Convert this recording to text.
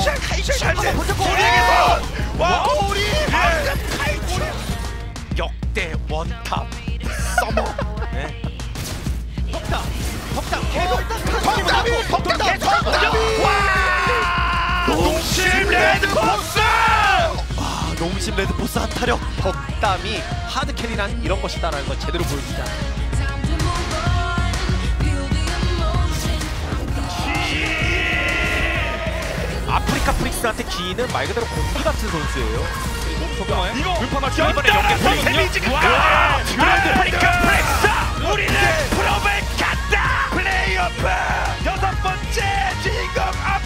우리에게서 와 우리 역대 원탑 서머. 네. 덕담 계속 덕담이 와 농심 레드포스 농심 레드포스 한 타력. 덕담이 하드캐리란 이런 것이다라는 걸 제대로 보여주자. 아프리카 프릭스한테 기인은 말 그대로 공기 같은 선수예요. 이거 불파가 이번에 연계 데미지가 아프리카 프릭스 우리는 프로를 갔다 플레이오프 6번째 주인공